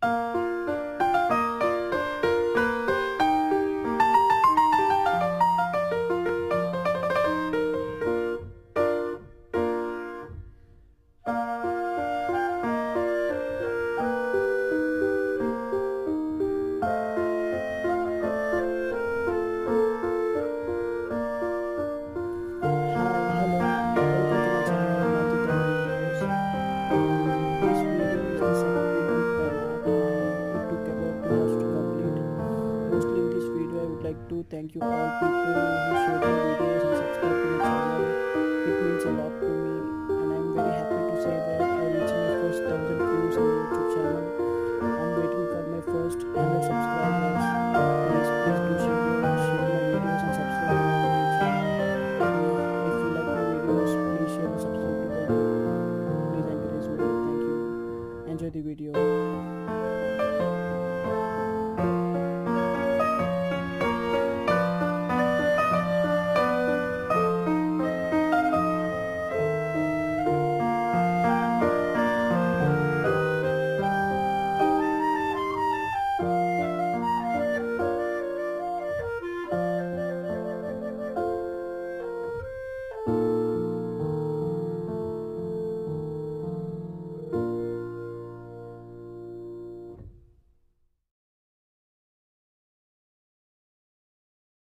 Hi, hello, welcome to my channel Multi-Color Videos. This video is the second with pen art and it took about 2 hours to complete. Mostly in this video I would like to thank you all people who shared the videos